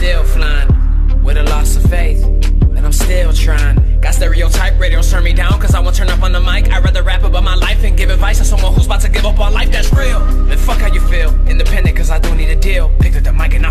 still flying with a loss of faith, and I'm still trying. Got stereotype radios turn me down cause I won't turn up on the mic. I'd rather rap about my life and give advice to someone who's about to give up on life. That's real. Man, fuck how you feel. Independent cause I don't need a deal. Picked up the mic and